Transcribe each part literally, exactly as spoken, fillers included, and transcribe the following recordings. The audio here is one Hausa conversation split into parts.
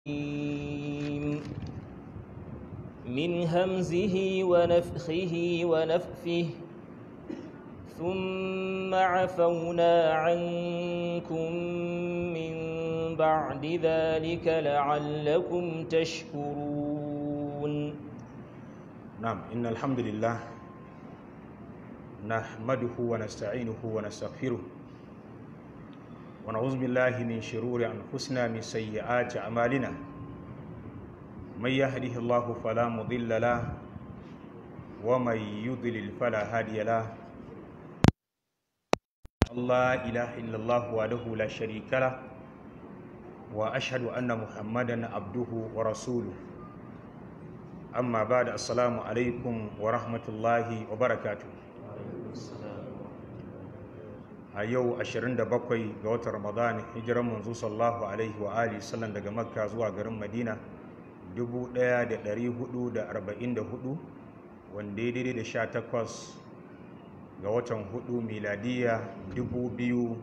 من همزه ونفخه ونفثه ثم عفونا عنكم من بعد ذلك لعلكم تشكرون. نعم، إن الحمد لله نحمده ونستعينه ونستغفره ونعوذ بالله من شرور أنفسنا من سيئات أعمالنا. من يهده الله فلا مضل له ومن يضلل فلا هادي له. لا إله إلا الله وحده لا شريك له وأشهد أن محمدا عبده ورسوله. أما بعد، السلام عليكم ورحمة الله وبركاته. a yau ashirin da bakwai ga watan Ramadan, hijiran manzo sallallahu alaihi wa alihi sallam daga Makka zuwa garin Madina dubu ɗaya da ɗari hudu da arba'in da hudu, wanda ya daidai da sha takwas ga watan hudu miladiya dubu biyu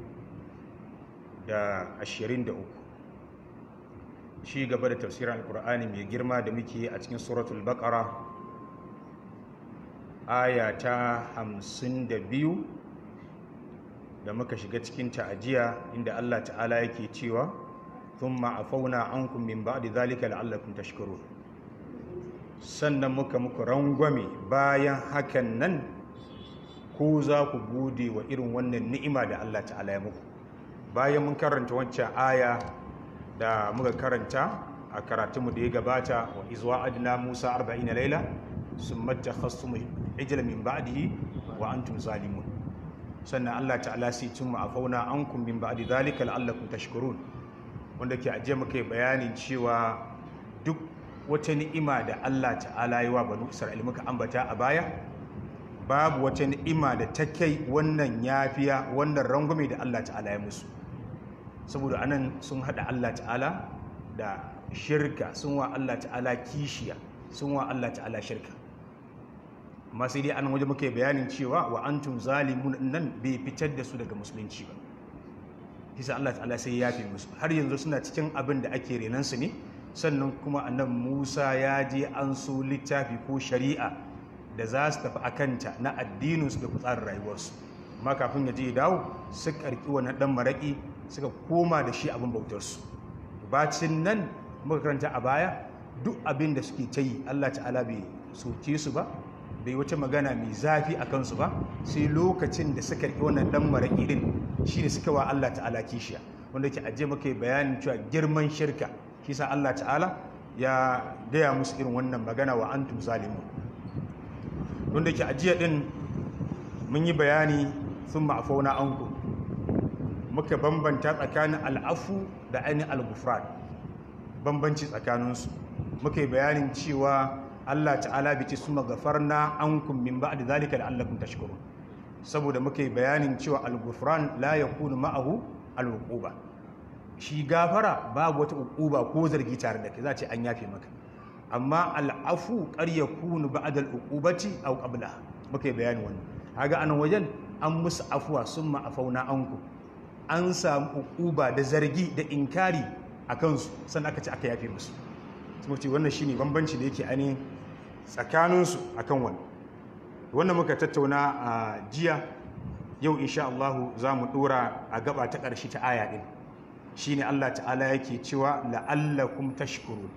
da ashirin da uku. Shi gaba da tafsirin alkur'ani mai girma da muke a cikin suratul baqara aya ta hamsin da biyu da muka shiga cikin ta'ajiya, inda Allah ta'ala yake cewa thumma afauna ankum min ba'di zalika la'allakum tashkurun. Sannan muka muku rangwame bayan hakan nan ko za ku gode wa irin wannan ni'ima da Allah ta'ala ya muku. Bayan mun karanta wancan aya da muka karanta a karatunmu da ya gabata, wa izwa adna Musa arba'ina laila summa takhastum ijla min ba'dihi wa antum zalimun. Sannan Allah ta'ala sai tun ma'afauna ankum min ba'di zalika la'allakum tashkurun, wanda ke aje muka bayanin cewa duk wata ni'ima da Allah ta'ala yi wa banu Isra'il muka ambata a baya, babu wata ni'ima da ta kai wannan yafiya, wannan rangume da Allah ta'ala ya musu. Saboda anan sun hada Allah ta'ala da shirka, sun wa Allah ta'ala kishiya, sun wa Allah ta'ala shirka. Amma sai dai an waje muke bayanin cewa wa antum zalimun nan bai fitar da su daga musulunci ba. Kisa Allah ta'ala sai ya yafe musu, har yanzu suna cikin abin da ake renan su ne. Sannan kuma annabi Musa ya je an so littafi ko shari'a da za su tafi akanta na addinin su da tsarin rayuwarsu. Amma kafin ya je ya dawo, suka karki wannan dan maraki suka koma da shi abin bautar su. Bacin nan muka karanta a baya, duk abin da suke ta yi Allah ta'ala bai soke su ba, bai wata magana mai zafi a kansu ba, sai lokacin da suka riƙe wannan ɗan maraƙi ɗin shi ne suka wa Allah ta'ala kishiya, wanda ke ajiye maka bayanin cewa girman shirka. Shi sa Allah ta'ala ya gaya musu irin wannan magana wa antum zalimun. Wanda ke ajiye ɗin mun yi bayani sun ma'afauna anku, muka bambanta tsakanin al'afu da ainihin al-gufran, bambanci tsakaninsu. Muka yi bayanin cewa Allah ta'ala bi ce suma gafarna ankum min ba'di zalika la'allakum tashkurun, saboda muka yi bayanin cewa al-ghufran la yakunu ma'ahu al-uquba. Shi gafara babu wata uquba ko zargi tare da kai, za ce an yafe maka. Amma al-afu qad yakunu ba'da al-uqubati aw qablaha, muka yi bayanin wannan. Kaga anan wajen an musu afwa summa afauna ankum, an samu uquba da zargi da inkari akan su, sannan aka ce aka yafe musu. Saboda wannan shine bambanci da yake ainihin tsakaninsu a kan wani. Wannan muka tattauna a jiya. Yau insha Allah za mu dora a gaba ta ƙarshe ta aya ɗin, shi ne Allah ta'ala yake cewa la'allakum tashkurun,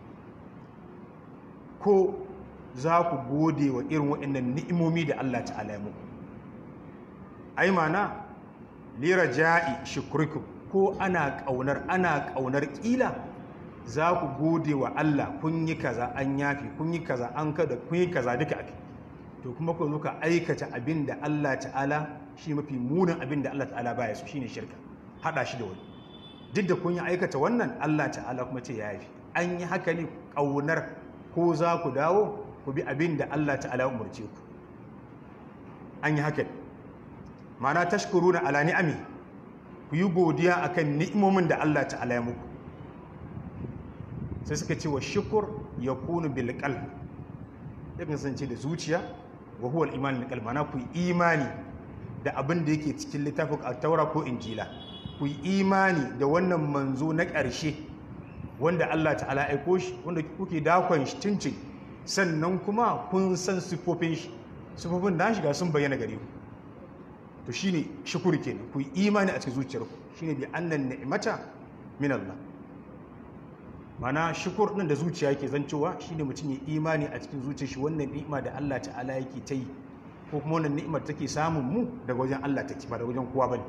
ko za ku gode wa irin waɗannan ni'imomi da Allah ta'ala ya muku. Ai mana lira ja'i shukrikum, ko ana ƙaunar ana ƙaunar ƙila za ku gode wa Allah, kun yi kaza an yafi, kun yi kaza an kada, kun yi kaza duka ake. To kuma ku zo ka aikata abin da Allah ta'ala shi mafi munin abin da Allah ta'ala baya so, shine shirka, hada shi da wani. Duk da kun yi aikata wannan, Allah ta'ala kuma ce ya yafi. An yi haka ne kaunar ko za ku dawo ku bi abin da Allah ta'ala umarce ku. An yi haka ne. Ma'ana tashkuruna ala ni'ami, ku yi godiya akan ni'imomin da Allah ta'ala ya muku. Sai suka ce wa shukur ya kunu bilkal, ya kasance da zuciya, wa huwa al-iman bilkal, mana ku yi imani da abin da yake cikin littafin al-taura ko injila, ku yi imani da wannan manzo na ƙarshe wanda Allah ta'ala aiko shi wanda kuke dakon shi tuncin sannan kuma kun san sifofin shi sifofin da shiga sun bayyana gare ku to shine shukuri kenan ku yi imani a cikin zuciyarku shine bi annan ni'mata min Allah mana shukur din da zuciya yake zancewa shine mutum ya imani a cikin zuciyar shi wannan ni'ima da Allah ta'ala yake ta yi ko kuma wannan ni'imar take samun mu daga wajen Allah take ba daga wajen kowa bane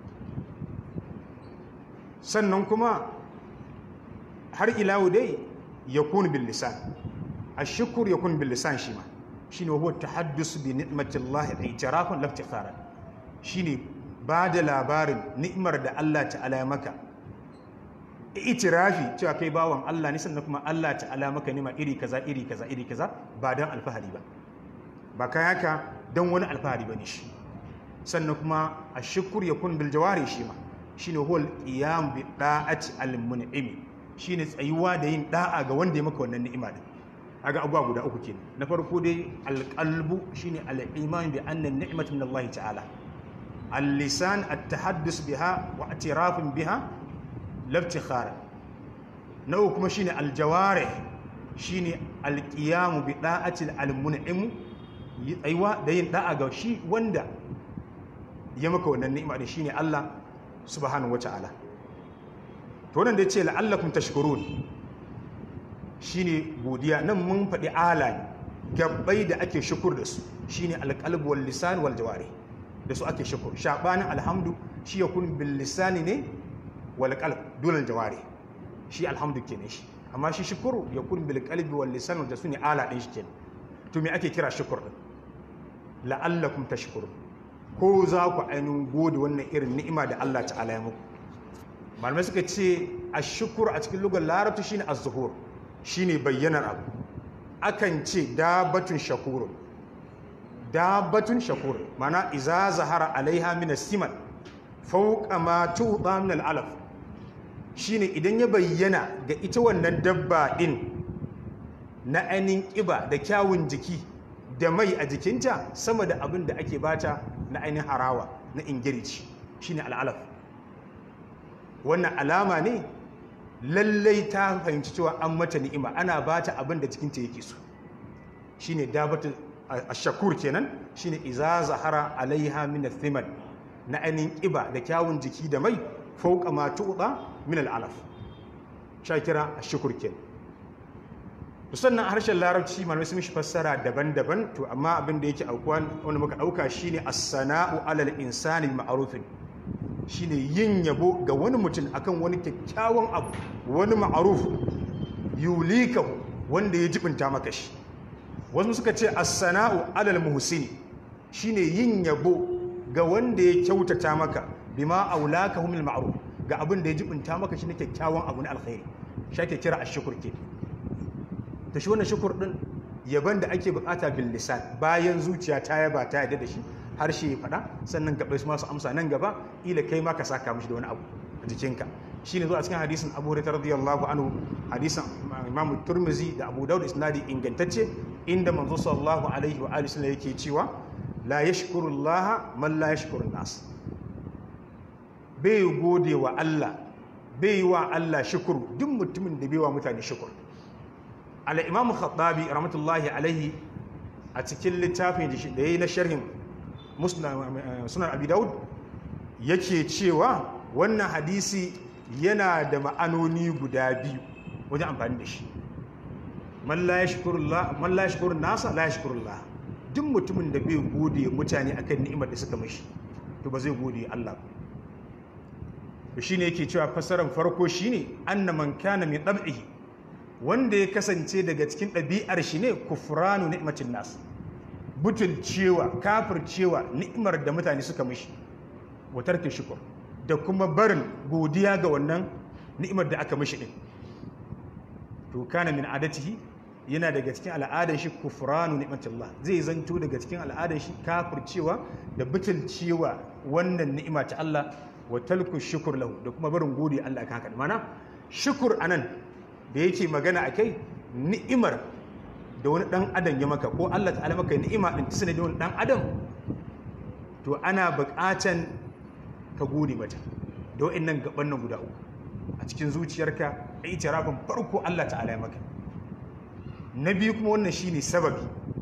sannan kuma har ila dai yakun bil lisan ashkur yakun bil lisan shi ma shine huwa tahaddus bi ni'mati Allah i'tirafan la iftikhara shine ba da labarin ni'imar da Allah ta'ala ya maka itirafi cewa kai bawan Allah ne sannan kuma Allah ta'ala maka nima iri kaza iri kaza iri kaza ba dan alfahari ba ba kai haka dan wani alfahari bane shi sannan kuma ashkur yakun bil jawari shi ma shine huwa al-qiyam bi da'ati al-mun'imi shine tsayuwa da yin da'a ga wanda ya maka wannan ni'ima din aga abuwa guda uku kenan na farko dai al-qalbu shine al-iman bi anna an-ni'matu min Allah ta'ala al-lisan at-tahaddus biha wa i'tirafun biha labtikhara na uku kuma shine al-jawarih shine al-qiyam bi da'ati al-mun'im tsayuwa da yin da'a ga shi wanda ya maka wannan ni'ima din shine Allah subhanahu wata'ala to wannan da yace la'allakum tashkurun shine godiya nan mun faɗi ala gabbai da ake shukur da su shine alqalb wal lisan wal jawari da su ake shukur shabanin alhamdu shi yakun bil lisani ne wal qalb dole jawari shi alhamdu kenan shi amma shi shukuru yakun bil qalbi wal lisan da su ne ala din shi kenan to me ake kira shukur din la'allakum tashkurun ko za ku ainihin gode wannan irin ni'ima da Allah ta'ala ya muku malamai suka ce ashkur a cikin lugar larabci shine az-zuhur shine bayyanar abu akan ce dabatun shakurun dabatun shakur mana iza zahara alaiha min as-siman fawqa ma tu'ta min al-alaf shine idan ya bayyana ga ita wannan dabba din na ainin kiba da kyawun jiki da mai a jikinta sama da abin da ake bata na ainin harawa na ingirici shine al-alaf wannan alama ne lallai ta fahimci cewa an mata ni'ima ana ba ta abin da cikinta yake so shine dabatu ash-shakur kenan shine iza zahara alaiha min ath-thiman na ainin kiba da kyawun jiki da mai fauqa ma tu'da min al-alaf shakira ash-shukur kenan to sannan harshen larabci malamai sun shi fassara daban-daban to amma abin da yake aukuwa wanda muka dauka shine as-sana'u 'ala al-insani ma'rufin shine yin yabo ga wani mutum akan wani kyakkyawan abu wani ma'aruf yulikahu wanda ya jibinta maka shi wasu suka ce as-sana'u 'alal muhsini shine yin yabo ga wanda ya kyautata maka bima aulakahu min ma'ruf ga abin da ya jibinta maka shi ne kyakkyawan abu na alkhairi shake kira ash-shukr ke to shi wannan shukur din yaban da ake bukata bil lisan bayan zuciya ta yaba ta yadda da shi harshe ya faɗa sannan gaɓai su masu amsa nan gaba ila kai ma ka saka mishi da wani abu a jikinka shi ne zuwa cikin hadisin abu hurairah radiyallahu anhu hadisin imam turmizi da abu daud isnadi ingantacce inda manzo sallallahu alaihi wa alihi sallam yake cewa la yashkuru allaha man la yashkuru nas bai gode wa Allah bai wa Allah shukuru duk mutumin da bai wa mutane shukur al imam khattabi rahmatullahi alaihi a cikin littafin da yayi na sharhin sunan abi daud yake cewa wannan hadisi yana da ma'anoni guda biyu wajen amfani da shi man la yashkurullah man la yashkurun nasa la yashkurullah duk mutumin da bai gode mutane akan ni'imar da suka mishi to ba zai gode Allah ba shine yake cewa fasaran farko shine anna man kana min dab'ihi wanda ya kasance daga cikin ɗabi'ar shi ne kufranu ni'matin nas butulcewa kafircewa ni'imar da mutane suka mishi wa tarki shukr da kuma barin godiya ga wannan ni'imar da aka mishi din to kana min adatihi yana daga cikin al'adar shi kufranu ni'matillah zai zanto daga cikin al'adar shi kafircewa da butulcewa wannan ni'ima ta Allah wa talku shukr lahu da kuma barin godiya Allah kan haka mana shukr anan da yake magana akai ni'imar da wani dan adam ya maka ko Allah ta'ala maka ni'ima din tsine da wani dan adam to ana buƙatan ka gode mata da wayannan gaban nan guda uku a cikin zuciyarka itirafin farko Allah ta'ala ya maka. Na biyu kuma wannan shine sababi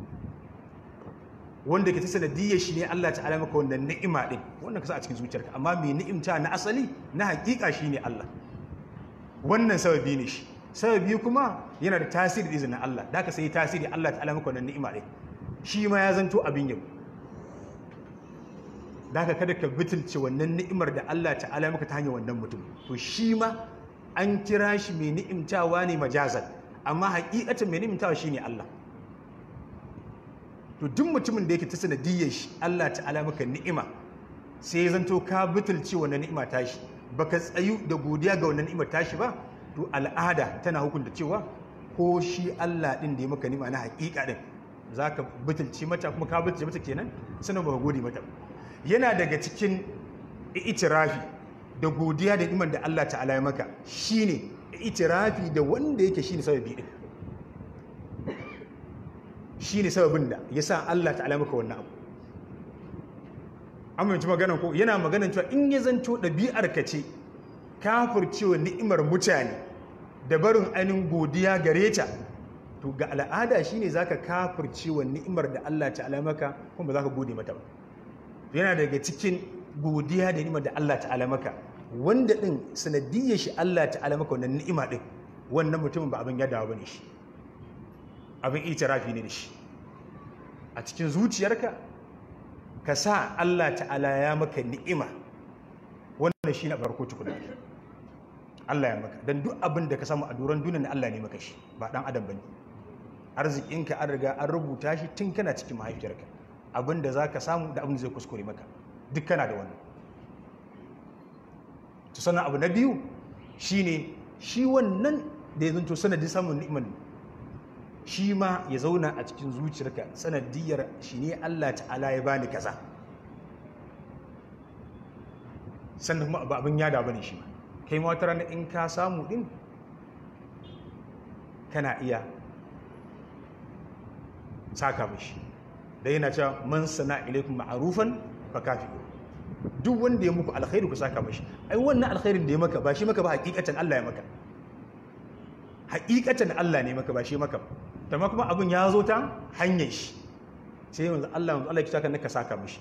wanda ke ta sanadiyyar shi ne Allah ta'ala maka wannan ni'ima din wannan ka sa a cikin zuciyarka, amma mai ni'imta na asali na hakika shine Allah. Wannan sababi ne shi. Sababi kuma yana da tasiri da izinin Allah, da ka sai tasiri Allah ta'ala maka wannan ni'ima din, shi ma ya zanto abin yau. Da ka kada ka bitulce wannan ni'imar da Allah ta'ala maka ta hanyar wannan mutum, to shi ma an kira shi mai ni'imtawa ne majazan, amma hakikatan mai ni'imtawa shine Allah. To duk mutumin da yake ta sanadiyyar shi Allah ta'ala maka ni'ima, sai ya zanto ka bitulce wannan ni'ima tashi, baka tsayu da godiya ga wannan ni'imar tashi ba, to al'ada tana hukunta cewa ko shi Allah din da ya maka ni'ima na hakika din zaka bitulce mata, kuma ka bitulce mata kenan sanan baka gode mata. Yana daga cikin itirafi da godiya da ni'imar da Allah ta'ala ya maka shine itirafi da wanda yake shine sababi din, shine sababin da yasa Allah ta'ala maka wannan abu. Amma yanzu maganan ko yana maganan cewa in ya zanto ɗabi'ar ka ce kafircewa ni'imar mutane da barin ainihin godiya gare ta, to ga al'ada shine zaka kafircewa ni'imar da Allah ta'ala maka kuma ba za ka gode mata ba. Yana daga cikin godiya da ni'imar da Allah ta'ala maka wanda din sanadiyyar shi Allah ta'ala maka wannan ni'ima din, wannan mutumin ba abin yadawa bane shi, abin itirafi ne da shi a cikin zuciyarka. Ka sa Allah ta'ala ya maka ni'ima, wannan shi na farko tukuna. Allah ya maka, don duk abin da ka samu a doron duniya Allah ne maka shi, ba dan adam bane. Arzikinka an riga an rubuta shi tun kana cikin mahaifiyarka, abin da za ka samu da abin da zai kuskure maka duk kana da wannan. To sannan abu na biyu shine shi wannan da ya zanto sanadin samun ni'imar, shi ma ya zauna a cikin zuciyarka sanadiyar shi ne Allah ta'ala ya bani kaza, sannan kuma ba abin yada bane shi ma kai ma wata rana in ka samu din kana iya saka mishi, da yana cewa man sana ilaikum ma'rufan fa kafi'u, duk wanda ya muku alkhairi ku saka mishi. Ai wannan alkhairin da ya maka ba shi maka ba, hakikatan Allah ya maka, hakikatan Allah ne maka ba shi maka ba, amma kuma abin ya zo ta hanyar shi, sai yanzu Allah yanzu Allah ya kitaka naka saka mishi.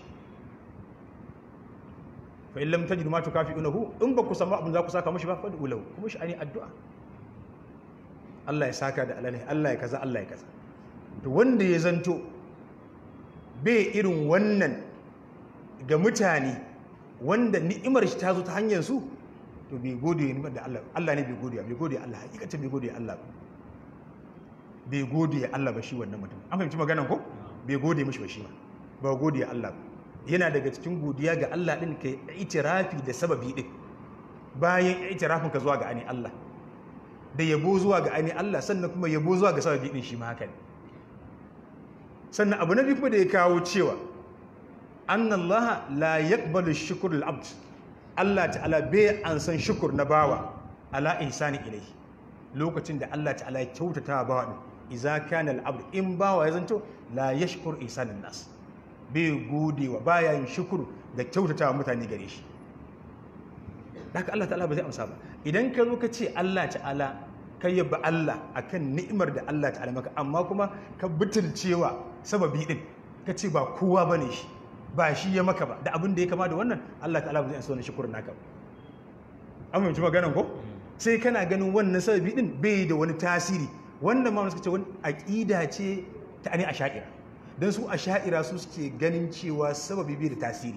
Fa in lam tajidu ma tukafi'unahu, in ba ku samu abin za ku saka mishi ba, fa du'u lahu, kuma shi ani addu'a Allah ya saka da alani, Allah ya kaza, Allah ya kaza. To wanda ya zanto bai irin wannan ga mutane, wanda ni'imar shi ta zo ta hanyar su, to bai gode ni da Allah, Allah ne bai gode bai gode Allah, hakikatan bai gode Allah ba, bai gode Allah ba shi wannan mutum. An fahimci maganan ko? Bai gode mishi ba shi ma, ba gode Allah ba. Yana daga cikin godiya ga Allah din kai itirafi da sababi din, bayan itirafin ka zuwa ga ani Allah, da yabo zuwa ga ani Allah, sannan kuma yabo zuwa ga sababi din shi ma haka ne. Sannan abu na biyu kuma da ya kawo cewa annallaha la yaqbalu shukr al-abd, Allah ta'ala bai an san shukur na bawa ala ihsani ilayhi, lokacin da Allah ta'ala ya kyautata bawa din, idza kana al-abd, in bawa ya zanto la yashkur ihsanan nas, bai godewa baya yin shukuru da kyautata mutane gare shi, haka Allah ta'ala ba zai amsa ba. Idan ka zo ka ce Allah ta'ala kai yabba Allah akan ni'imar da Allah ta'ala maka, amma kuma ka butulcewa sababi din, ka ce ba kowa bane shi, ba shi ya maka ba, da abin da ya kama da wannan, Allah ta'ala ba zai amsa wannan shukurin naka ba. An fahimci maganar ko? Sai kana ganin wannan sababi din bai da wani tasiri. Wannan ma suka ce wani aqida ce ta ani asha'ira, dan su asha'ira su suke ganin cewa sababi bai da tasiri.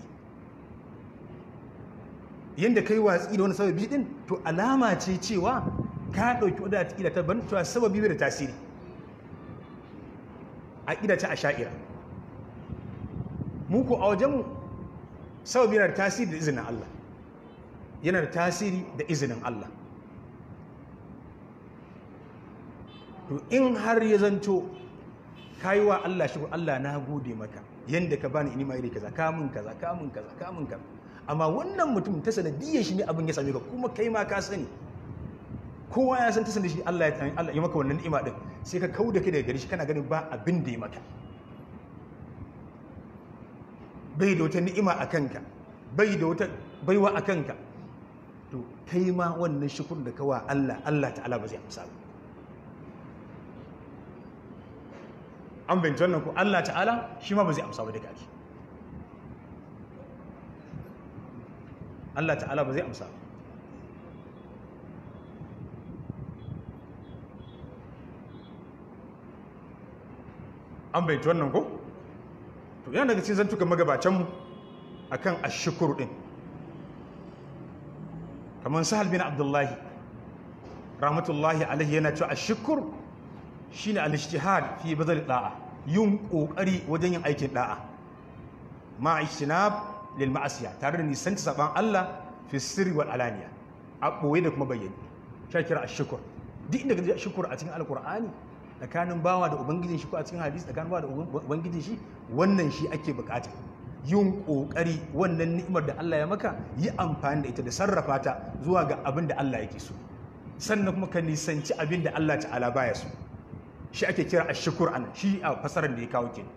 Yanda kai watsi da wani sababi din, to alama ce cewa ka dauki wadda aqida ta ban cewa sababi bai da tasiri. Aqida ta asha'ira. Mu ko a wajenmu sababi yana da tasiri da izinin Allah, yana da tasiri da izinin Allah. To in har ya zanto kayi wa Allah shi, Allah na gode maka yanda ka bani inima iri kaza, kamun kaza kamun kaza kamun kaza, amma wannan mutum ta sanadiyyar shi ne abin ya same ka, kuma kai ma ka sani, kowa ya san ta sanadiyyar shi Allah ya Allah ya maka wannan ni'ima din, sai ka kauda kai daga gari shi, kana ganin ba abin da ya maka, bai da wata ni'ima a kanka, bai da wata baiwa a kanka, to kai ma wannan shukur da kawa Allah Allah ta'ala ba zai amsa ba. An bayyana wannan ko Allah ta'ala shi ma ba zai amsa ba daga ake. Allah ta'ala ba zai amsa ba. An bayyana wannan ko? To yana daga cikin zantukan magabacanmu akan ashkuru din. Kamar Sahal bin Abdullahi rahmatullahi alaihi yana cewa ashkur shine al-ijtihad fi badal da'a, yin kokari wajen yin aikin da'a ma ijtinab lil ma'asiya, tare da nisanci saban Allah fi sirri wal alaniya, a boye da kuma bayyane. Shakira ashkur duk inda kaje ashkur a cikin alqur'ani tsakanin bawa da ubangijin shi ko a cikin hadisi tsakanin bawa da ubangijin shi, wannan shi ake bukata. Yin ƙoƙari wannan ni'imar da Allah ya maka, yi amfani da ita da sarrafa ta zuwa ga abin da Allah yake so, sannan kuma ka nisanci abin da Allah ta'ala baya so. Shi ake kira ashkur anan, shi a fasarar da ya kawo ke.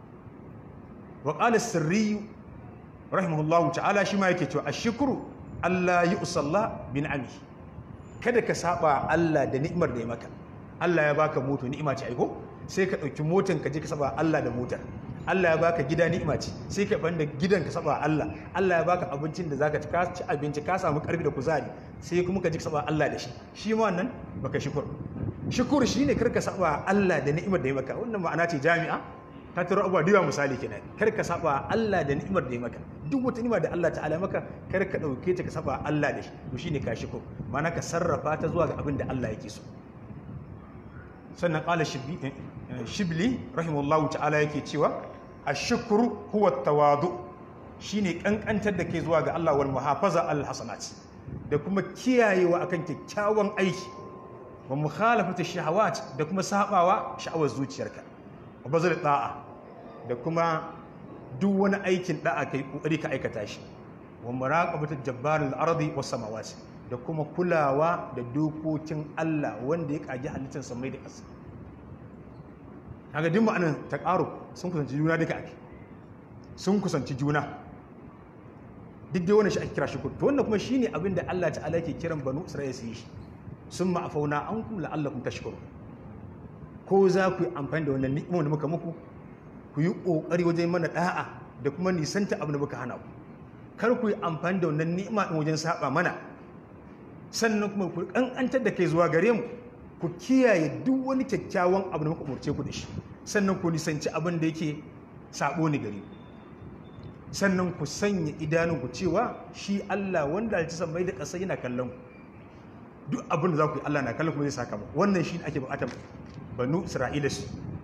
Wa qala sirri rahimahullahu ta'ala, shi ma yake cewa ashkuru Allah yu'salla bi ni'amihi, kada ka saba Allah da ni'imar da ya maka. Allah ya baka moto, ni'ima ce aiko, sai ka ɗauki motan ka je ka saba Allah da motar. Allah ya baka gida, ni'ima ce, sai ka banda gidan ka saba Allah. Allah ya baka abincin da zaka ci, ka ci abinci ka samu karfi da kuzari, sai kuma ka ji ka saba Allah da shi. Shi ma wannan baka shukur. Shukur shine kar ka saba Allah da ni'imar da ya maka. Wannan ma'ana ce jami'a ta taro abuwa da misali kenan. Kar ka saba Allah da ni'imar da ya maka. Duk wata ni'ima da Allah ta'ala maka, kar ka dauke ta ka saba Allah da shi. To shine ka shukur. Ma'ana ka sarrafa ta zuwa ga abin da Allah yake so. Sannan qala shibli shibli rahimahullahu ta'ala yake cewa ashkuru huwa tawadu, shine kankantar da ke zuwa ga Allah, wal muhafaza al hasanat, da kuma kiyayewa akan kyakkyawan aiki, wa mukhalafati shahawat, da kuma sabawa sha'awar zuciyarka, wa bazal da'a, da kuma duk wani aikin da'a kai kokari ka aikata shi, wa muraqabati jabbaril ardi was samawati, da kuma kulawa da dokokin Allah wanda ya kage halittar samai da ƙasa. Kaga duk ma'anar taqarrub sun kusanci juna duka ake, sun kusanci juna duk dai wannan shi ake kira shukur. To wannan kuma shine abin da Allah ta'ala yake kiran banu Isra'ila su yi shi, summa afauna ankum la'allakum tashkurun. Ko za ku yi amfani da wannan ni'imar da muka muku, ku yi kokari wajen mana da'a da kuma nisanta abin da muka hana ku. Kar ku yi amfani da wannan ni'ima din wajen saba mana, sannan kuma ku kankantar da kai zuwa gare mu, ku kiyaye duk wani kyakkyawan abu da muka umarce ku da shi, sannan ku nisanci abin da yake sabo ne gari, sannan ku sanya idanun ku cewa shi Allah wanda ya san mai da ƙasa yana kallon ku. Duk abin da za ku yi Allah na kallon ku zai saka mu. Wannan shi ake buƙatar banu Isra'ila su.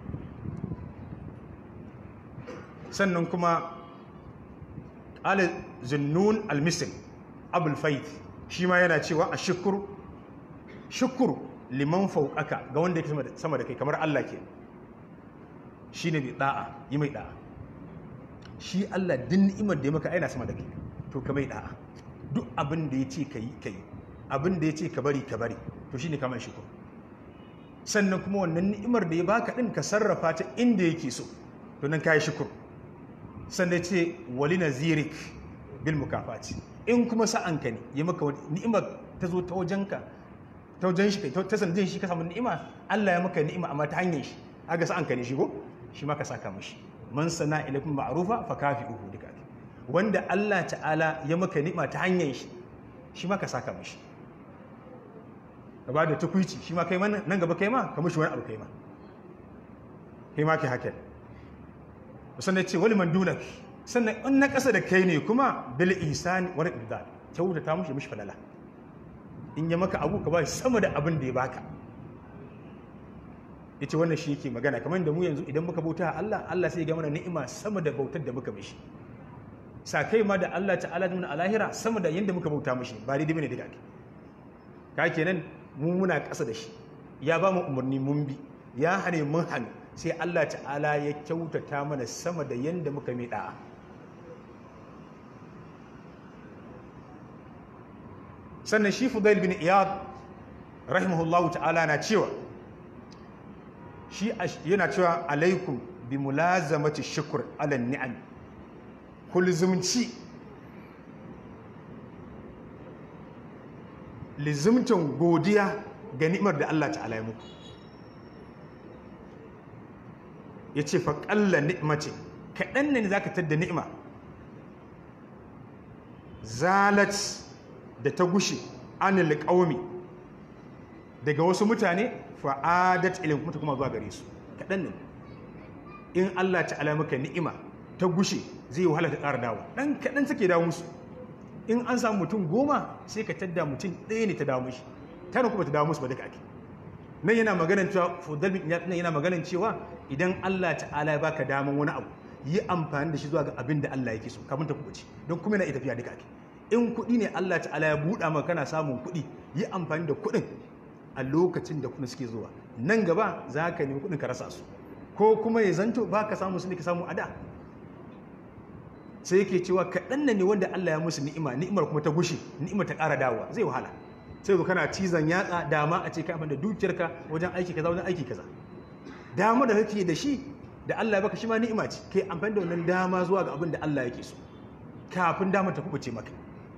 Sannan kuma qala Zunnun al-Misri Abul Faith, shi ma yana cewa ashkuru shukuru liman fauƙaka, ga wanda yake sama da kai kamar Allah ke, shi ne da'a, yi mai da'a. Shi Allah din ni'imar da ya maka aina sama da kai, to ka mai da'a. Duk abin da ya ce ka yi ka yi, abin da ya ce ka bari ka bari, to shi ne kamar shukur. Sannan kuma wannan ni'imar da ya baka din ka sarrafa ta inda yake so, to nan ka yi shukur. Sannan ce wali nazirik bil mukafati, in kuma sa'anka ne ya maka ni'imar ta zo ta wajenka, ta wajen shi kai ta sanadin shi ka samu ni'ima, Allah ya maka ni'ima amma ta hanyar shi, aga sa'an ka ne shigo, shi ma ka saka mishi. Man sana ilaikum ma'rufa fa kafi'uhu duka. Wanda Allah ta'ala ya maka ni'ima ta hanyar shi, shi ma ka saka mishi. Ka ba da tukuici, shi ma kai ma nan gaba kai ma ka mishi wani abu kai ma. Kai ma kai haka. Sannan ce wali man dunak, sannan in na kasa da kai ne kuma bil ihsani wal ibdal, kyautata mishi mishi falala. In ya maka abu ka ba shi sama da abin da ya baka. Ita wannan shi yake magana, kamar da mu yanzu idan muka bauta Allah, Allah sai ya ga mana ni'ima sama da bautar da muka mishi. Sakai ma da Allah ta'ala nuna a lahira sama da yanda muka bauta mishi, ba daidai bane daga ake. Ka kenan mu muna ƙasa da shi, ya ba mu umarni mun bi, ya hane mun hannu, sai Allah ta'ala ya kyautata mana sama da yanda muka mai da'a. Sannan shi Fudail bin Iyad rahimahullahu ta'ala na cewa, shi yana cewa alaikum bi mulazamati shukr ala ni'am, kulzumci lizimtan godiya ga ni'imar da Allah ta'ala ya muku. Ya ce faƙalla ni'ima ce, kaɗan ne za ka tadda ni'ima zalat da ta gushe anil ƙaumi daga wasu mutane fa'adat ilin kuma ta kuma zuwa gare su. Kaɗan ne in Allah ta'ala maka ni'ima ta gushe zai wahala ta ƙara dawo, ɗan kaɗan take dawo musu. In an samu mutum goma sai ka tadda mutum ɗaya ne ta dawo mushi, tana kuma ta dawo musu ba duka ake. Nan yana maganin cewa fudal bin iyad nan yana maganin cewa idan Allah ta'ala ya baka daman wani abu yi amfani da shi zuwa ga abin da Allah yake so kafin ta kubuce, don kuma yana ita tafiya duka ake. In kuɗi ne Allah ta'ala ya buɗa maka kana samun kuɗi, yi amfani da kuɗin a lokacin da kuɗin suke zuwa. Nan gaba za ka nemi kuɗin ka rasa su, ko kuma ya zanto ba ka samu su ne ka samu a da. Sai yake cewa kaɗan ne wanda Allah ya musu ni'ima, ni'imar kuma ta gushe, ni'imar ta ƙara dawowa zai wahala. Sai zo kana cizon yatsa dama a ce ka amfani da dukiyarka wajen aiki kaza wajen aiki kaza. Dama da kake da shi da Allah ya baka shi ma ni'ima ce, kai amfani da wannan dama zuwa ga abin da Allah yake so kafin dama ta kubuce maka.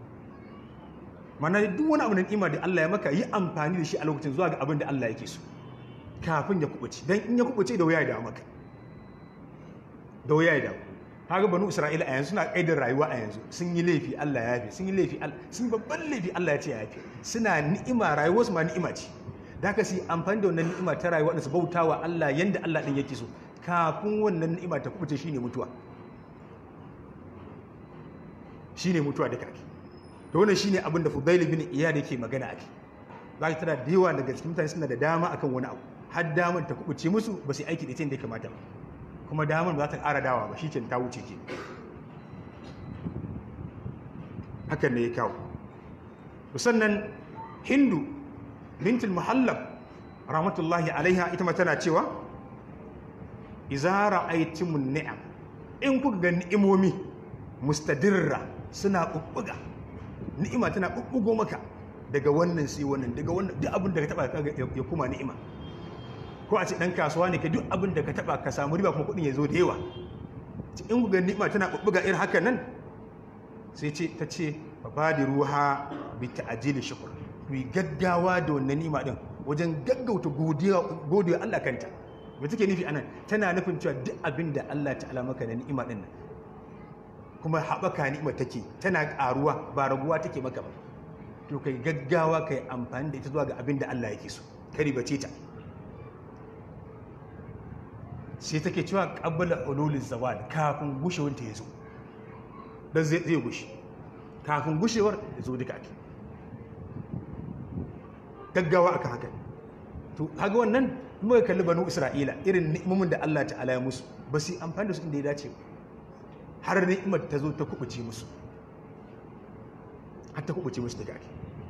Mana duk wani abu na ni'ima da Allah ya maka yi amfani da shi a lokacin zuwa ga abin da Allah yake so kafin ya kubuce, dan in ya kubuce da wuya ya dawo maka, da wuya ya dawo. Haka banu Isra'ila a yanzu suna kaidar rayuwa a yanzu, sun yi laifi Allah ya yafe, sun yi laifi sun yi babban laifi Allah ya ce ya yafe, suna ni'ima, rayuwarsu ma ni'ima ce. Da haka su yi amfani da wannan ni'ima ta rayuwa da su bauta wa Allah yanda Allah din yake so kafin wannan ni'ima ta kubuce shine mutuwa, shine mutuwa duka ake. To wannan shine abin da Fudail bin Iyad yake magana ake. Za ka tara da yawa daga cikin mutane suna da dama akan wani abu, har daman ta kubuce musu ba su aiki da ita da ya kamata ba, kuma damar ba za ta ƙara dawa ba, shi ke ta wuce ke. Hakan ne ya kawo. Sannan Hindu bintul Muhallab rahmatullahi alaiha ita ma tana cewa iza ra'aytumun ni'am, in kuka ga ni'imomi mustadirra suna bubbuga, ni'ima tana bubbugo maka daga wannan sai wannan, daga wannan duk abin da ka taba ya kuma ni'ima. Ko a ce ɗan kasuwa ne ka duk abin da ka taɓa ka samu riba kuma kuɗin ya zo da yawa. In ku ga ni'ima tana ɓuɓɓuga irin haka nan, sai ce ta ce ba ba da ruha bi ta'ajili shukr, ku yi gaggawa da wannan ni'ima ɗin wajen gaggauta godiya Allah kanta. Me take nufi anan? Tana nufin cewa duk abin da Allah ta'ala maka na ni'ima ɗin nan, kuma haɓaka ni'ima take, tana ƙaruwa ba raguwa take maka ba, to kai gaggawa kai amfani da ita zuwa ga abin da Allah yake so, ka ribace ta. Sai take cewa ƙabbala ululul zawal, kafin gushewar ta yazo, dan zai zai gushe kafin gushewar ya zo duka ake gaggawa aka haka. To haga wannan muka kalli banu Isra'ila irin ni'imomin da Allah ta'ala ya musu, ba su amfani da su inda ya dace har ni'imar ta zo ta kubuce musu, har ta kubuce musu duka ake.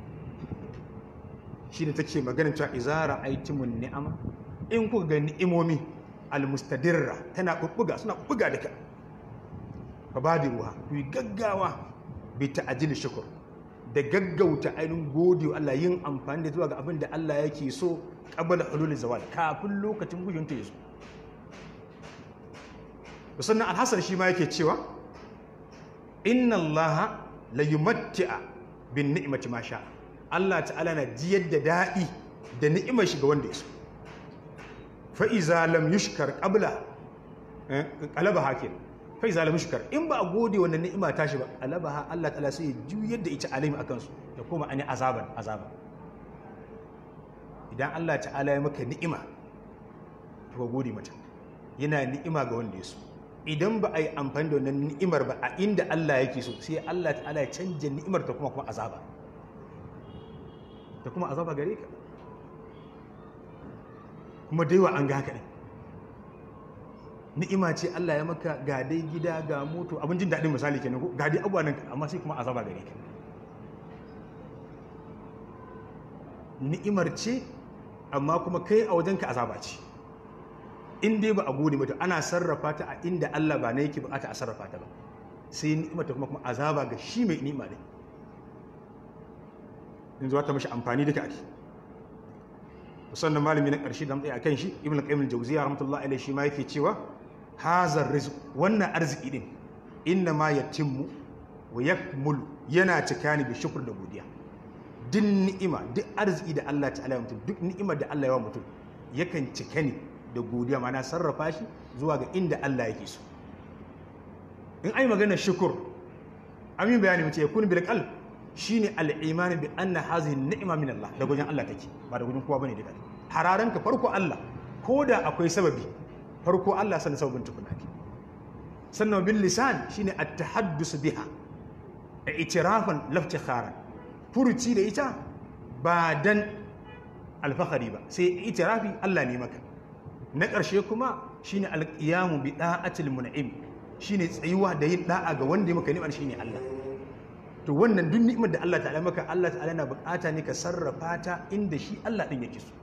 Shine take maganar cewa izara aitimun ni'ama, in kuka ga ni'imomi almustadirra tana bubbuga, suna bubbuga duka, fa badiruha, ku yi gaggawa bi ta'jil shukr, da gaggauta ainihin godiyo Allah, yin amfani da zuwa ga abin da Allah yake so qabla hulul zawal, kafin lokacin gujin ta yazo. Sannan al-Hasan shi ma yake cewa inna Allah la yumatti'a bin ni'mati ma sha, Allah ta'ala na jiyar da daɗi da ni'imar shi ga wanda ya so. Fa'iza lam yushkar ƙabla ƙalaba hakin, fa'iza lam yushkar, in ba a gode wannan ni'ima tashi ba, ƙalaba ha Allah ta'ala sai ya juyar da ita alim a kansu, da kuma an yi azaban azaban. Idan Allah ta'ala ya maka ni'ima, to gode mata, yana ni'ima ga wanda ya so. Idan ba a yi amfani da wannan ni'imar ba a inda Allah yake so, sai Allah ta'ala ya canja ni'imar ta kuma kuma azaba, ta kuma azaba gare ka. Kuma da yawa an ga haka ne, ni'ima ce Allah ya maka, ga dai gida ga moto, abin jin daɗin misali kenan ko ga dai abuwa nan, amma sai kuma azaba gare ka. Ni'imar ce amma kuma kai a wajenka azaba ce, in dai ba a gode mata, ana sarrafa ta a inda Allah ba na yake bukata a sarrafa ta ba, sai ni'imar ta kuma kuma azaba ga shi mai ni'ima ne, in zuwa ta mashi amfani duka ake. Sannan malami na ƙarshe da mutsaye a kan shi, Ibn Qayyim al-Jawziyya rahmatullahi alaihi, shi ma yake cewa hazar rizq, wannan arziki din inna ma yatimmu wa yakmulu, yana cika ne bi shukr da godiya. duk ni'ima duk arziki da Allah ta'ala ya mutum duk ni'imar da Allah ya wa mutum yakan cika ne da godiya, mana sarrafa shi zuwa ga inda Allah yake so. in ai magana shukur amin bayani mace yakun bil qalb shine al-iman bi anna hadhihi ni'ma min Allah, da gujin Allah take ba da gujin kowa bane duka. hararan ka farko Allah, koda akwai sababi farko Allah sanin sababin tukuna ke. sannan bil lisan shine at-tahaddus biha i'tirafan laftikharan, furuci da ita ba dan alfahari ba sai i'tirafi Allah ne maka. na ƙarshe kuma shine al-qiyamu bi da'atil mun'im, shine tsayuwa da yin da'a ga wanda ya maka ni'imar shine Allah. to wannan duk ni'imar da Allah ta'ala maka, Allah ta'ala na bukata ne ka sarrafa ta inda shi Allah din yake so,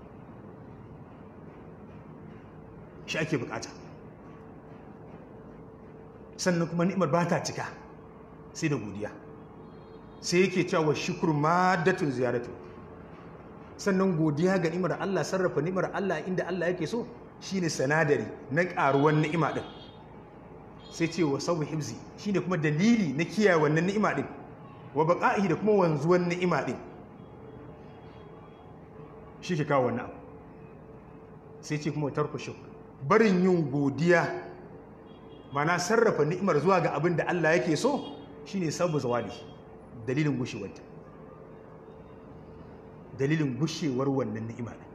shi ake bukata. sannan kuma ni'imar ba ta cika sai da godiya, sai yake cewa shukru maddatun ziyaratu. sannan godiya ga ni'imar Allah, sarrafa ni'imar Allah inda Allah yake so shine sanadari na karuwan ni'ima din. sai ce wa sabu hibzi shine kuma dalili na kiyaye wannan ni'ima din, wa baqa'ihi da kuma wanzuwan ni'ima din, shi ke kawo wannan abu. sai ce kuma tarku shukr, barin yin godiya mana sarrafa ni'imar zuwa ga abin da Allah yake so shine sabu zawali, dalilin gushewar ta dalilin gushewar wannan ni'ima din.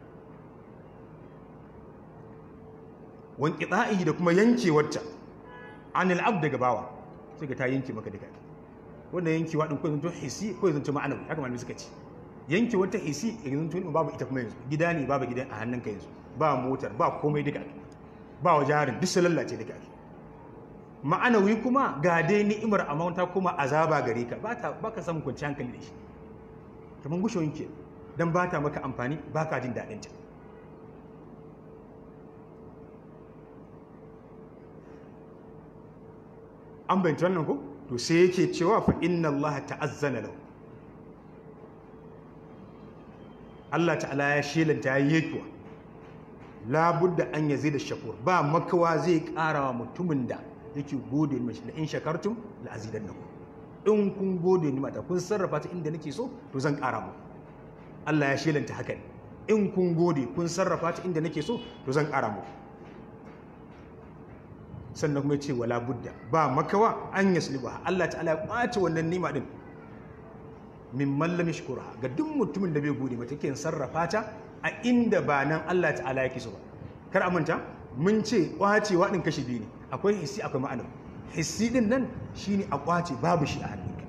wanki da'i da kuma yankewar ta anil abd daga bawa, sai ga ta yanke maka duka. wannan yankewa din ko zanto hissi ko zanto ma'anawi, haka malamai suka ce. yankewar ta hissi idan zanto babu ita kuma yanzu, gida ne babu gidan a hannunka yanzu, ba motar ba komai duka, ba wa jarin duk su lallace duka. ma'anawi kuma ga dai ni'imar amma ta kuma azaba gare ka, ba ka samun kwanci hankali da shi, kamar gushewar ke don ba ta maka amfani, ba ka jin daɗinta. an bayyanta wannan ko? to sai yake cewa fa inna Allah ta'azzana lahu, Allah ta'ala ya shelanta ya yi kuwa labudda an yazi da shakur, ba makawa zai ƙara wa mutumin da yake gode mashi da in shakartum la azidannakum, in kun gode ni mata kun sarrafa ta inda nake so to zan ƙara mu. Allah ya shelanta haka ne, in kun gode kun sarrafa ta inda nake so to zan ƙara mu. sannan kuma ce wala budda ba makawa an yasliba, Allah ta'ala ya kwace wannan nima din min mallam shukura ga duk mutumin da bai gode mata yake sarrafa ta a inda ba nan Allah ta'ala yake so ba. kar a manta mun ce kwacewa din kashi biyu ne, akwai hissi akwai ma'anawi. hissi din nan shine a kwace babu shi a hannunka,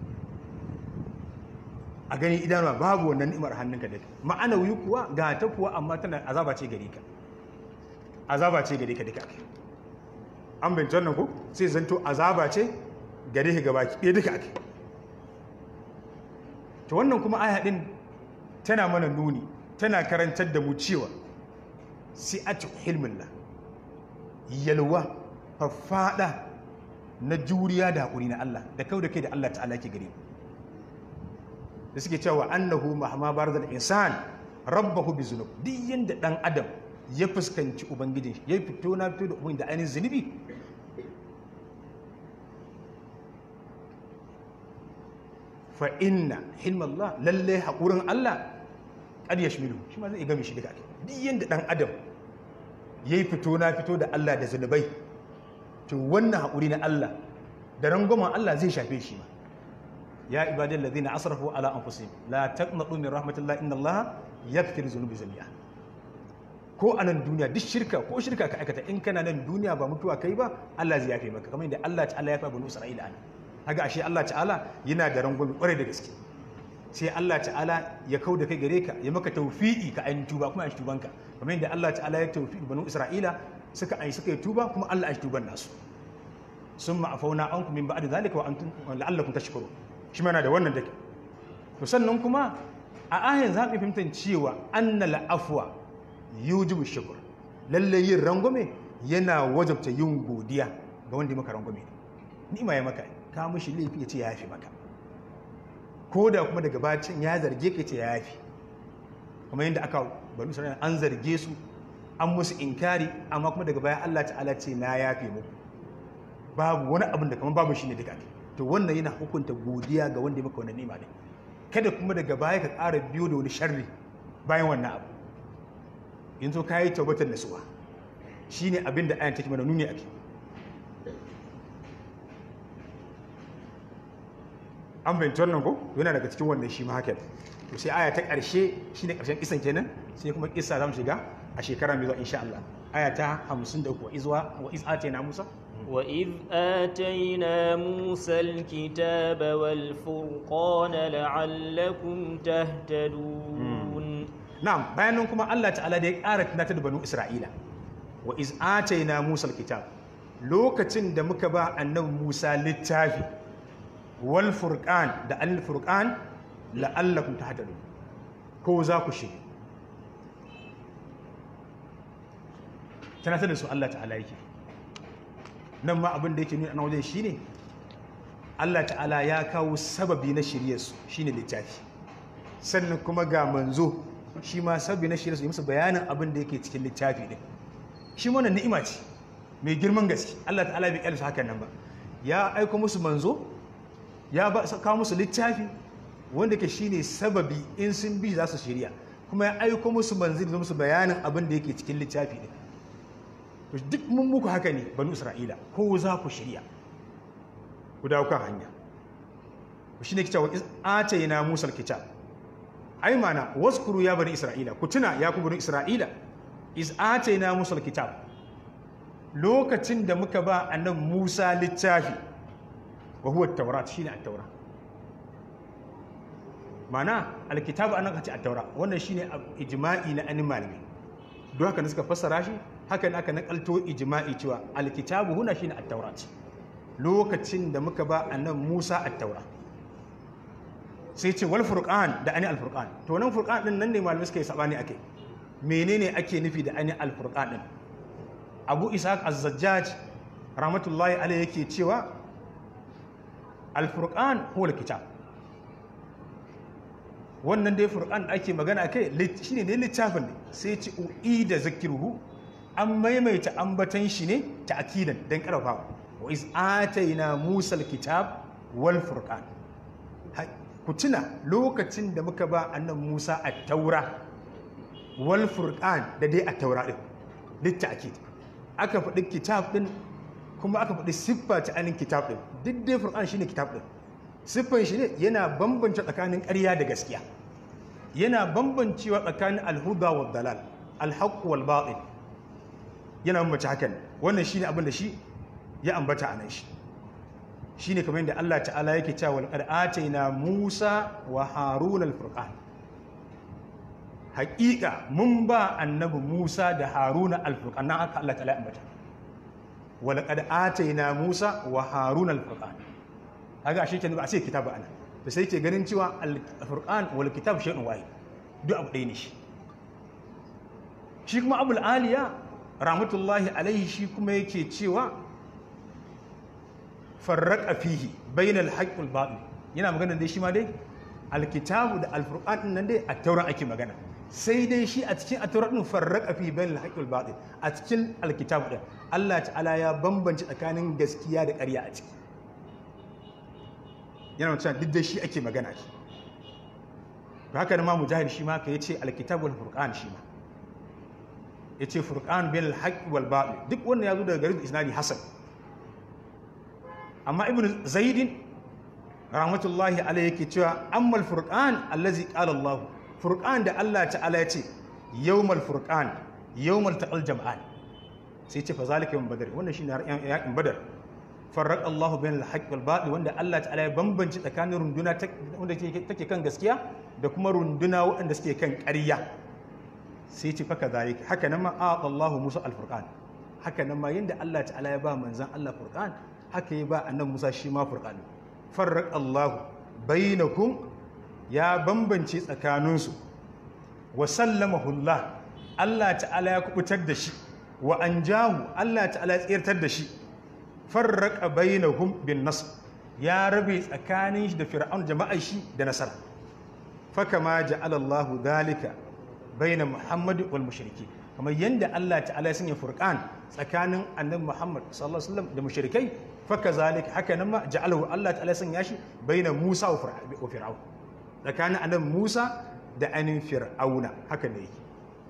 a gani idanuwa babu wannan ni'imar hannunka da ma'anawi kuwa ga ta kuwa amma tana azaba ce gare ka, azaba ce gare ka duka. an bincin nan ku sai zanto azaba ce gare ka gaba ki duka ake. to wannan kuma aya din tana mana nuni, tana karantar da mu cewa si'atu hilmillah, yalwa faffada na juriya da haƙuri na Allah da kau da kai da Allah ta'ala ke gare da suke cewa annahu mahama barzal insan rabbahu bi zunub, duk yanda dan adam ya fuskanci ubangijin shi ya fito na fito da ubangiji da ainihin zunubi, fa inna hilmallah, lalle haƙurin Allah qad yashmilu, shi ma zai game shi duka. duk yanda dan adam yayi fito na fito da Allah da zunubai, to wannan haƙuri na Allah da rangwamen Allah zai shafe shi ma. ya ibadal ladina asrafu ala anfusihim la taqnatu min rahmatillah inna Allah yaghfiru dhunuba jami'a. ko a nan duniya duk shirka ko shirka ka aikata, in kana nan duniya ba mutuwa kai ba, Allah zai yafe maka, kamar yadda Allah ta'ala ya fa banu Isra'ila ana. Haga ashe Allah ta'ala yana da rangwame kwarai da gaske. sai Allah ta'ala ya kau da kai gare ka, ya maka tawfiqi ka ayin tuba kuma ayin tubanka, kamar yadda Allah ta'ala ya tawfiqi banu Isra'ila suka ayi suka yi tuba kuma Allah ayi tuban nasu. summa afauna ankum min ba'di zalika wa antum la'allakum tashkurun. shi mana da wannan dake. to sannan kuma a ayan za mu fahimtar cewa annal afwa yujibu shukr, lalle yin rangwame yana wajabta yin godiya ga wanda ya maka rangwame. ni'ima ya maka, ka mishi laifi ya ce ya yafi maka, ko da kuma daga bacin ya zarge ka ce ya yafi. kuma yadda aka banu Isra'ila an zarge su an musu inkari, amma kuma daga baya Allah ta'ala ce na yafe muku, babu wani abin da kamar babu shi ne duka. to wannan yana hukunta godiya ga wanda ya maka wannan ni'ima ne. kada kuma daga baya ka ƙara biyo da wani sharri bayan wannan abu yanzu ka yi tabbatar nasuwa shi ne abin da ayan take mana nuni ake an bayyanta wannan ko yana daga cikin wannan shi ma haka to sai aya ta ƙarshe shi ne ƙarshen kisan kenan sai kuma kisa za mu shiga a shekara mai zuwa insha Allah aya ta hamsin da uku izwa wa iz atayna Musa وإذ آتينا موسى الكتاب والفرقان لعلكم تهتدون نعم bayanan kuma Allah ta'ala da ya ƙara tunatar da banu Isra'ila wa iz atayna Musa alkitab lokacin da muka ba annabi Musa littafi wal furqan da al furqan la'allakum tahtadun ko za ku shiri tunatar da su Allah ta'ala yake nan ma abin da yake nuna a wajen shi ne Allah ta'ala ya kawo sababi na shiryarsu shi ne littafi sannan kuma ga manzo shi ma sababi na shiryarsu yi musu bayanin abin da yake cikin littafi ne shi wannan ni'ima ce mai girman gaske Allah ta'ala bai kyalisa hakan nan ba ya aiko musu manzo ya kawo musu littafi wanda ke shine sababi in sun bi za su shirya kuma ya aiko musu manzili da musu bayanin abin da yake cikin littafi ne duk mun muku haka ne banu Isra'ila ko za ku shirya ku dawo kan hanya shi ne kicewa atayna Musa alkitab ai mana waskuru ya bani Isra'ila ku tuna ya ku bani Isra'ila iz atayna Musa alkitab lokacin da muka ba annabi Musa littafi wa huwa at-taurat shine at-taura mana alkitab anan kace at-taura wannan shine ijma'i na animalmi don haka ne suka fassara shi haka ne aka nakalto ijma'i cewa alkitabu huna shine at-taurat lokacin da muka ba annabi Musa at-taura sai ce wal furqan da ani al-furqan to nan furqan din nan ne malamai suka yi sabani akai menene ake nufi da ani al-furqan din Abu Ishaq az-Zajjaj rahmatullahi alayhi yake cewa al-furqan huwa al-kitab wannan dai furqan da ake magana akai shine ne littafin ne sai ce uida zakiruhu an maimaita ambatan shi ne ta'kidan dan karfafa wa iz atayna Musa al-kitab wal furqan ku tuna lokacin da muka ba annabi Musa at-taura wal furqan da dai at-taura din duk ta'kid aka faɗi kitab din kuma aka faɗi siffa ta anin kitab din duk dai furqan shine kitab din siffan shi ne yana bambance tsakanin ƙarya da gaskiya yana bambancewa tsakanin al-huda wad dalal al-haqq wal batil yana mace hakan wannan shine abin da shi ya ambata anan shi shine kamar yadda Allah ta'ala yake cewa laqad atayna Musa wa Harun al-furqan haqiqa mun ba annabi Musa da Harun al-furqan nan aka Allah ta'ala ambata wa laqad atayna Musa wa Harun al-furqan kaga shi kenan ba sai kitabu ana to sai ke ganin cewa al-furqan wal kitab shay'un wahid duk abu ɗaya ne shi shi kuma Abul Aliya rahmatullahi alaihi shi kuma yake cewa farraqa fihi bainal haqqi wal batil yana magana dai shi ma dai alkitabu da alfurqan din nan dai a tauran ake magana sai dai shi a cikin at-taurat din farraqa fihi bainal haqqi wal batil a cikin alkitabu din Allah ta'ala ya bambance tsakanin gaskiya da ƙarya a ciki yana cewa duk da shi ake magana shi to haka ma mujahid shi ma ka yace alkitabu wal furqan shi ma yace furqan bil haqq wal batil duk wannan yazo daga garin isnadi hasan amma ibnu zaid rahmatullahi alayhi yake cewa amma al furqan allazi qala Allah furqan da Allah ta'ala yace yawmal furqan yawmal taqal jam'an sai ce fa zalika min badr wannan shine yakin badar farraq Allah bainal haqq wal batil wanda Allah ta'ala ya bambance tsakanin runduna wanda take kan gaskiya da kuma runduna waɗanda suke kan ƙarya sai ce faka zalika haka nan ma aata Allah Musa al-furqan haka nan ma yanda Allah ta'ala ya ba manzon Allah furqan haka ya ba annabi Musa shi ma furqan farraq Allah bainakum ya bambance tsakaninsu wa sallamahu Allah Allah ta'ala ya kubutar da shi wa anjahu Allah ta'ala ya tsirtar da shi farraqa bainahum bin nasr ya rabe tsakanin shi da fir'aun jama'ar shi da nasara fakama ja'ala Allah dhalika baina Muhammad wal mushriki kamar yanda Allah ta'ala ya sanya furqan tsakanin annabi Muhammad sallallahu alaihi wasallam da mushrikai faka zalika haka nan ma ja'alahu Allah ta'ala ya sanya shi baina Musa wa fir'aun tsakanin annabi Musa da ainihin Fir'auna haka ne yake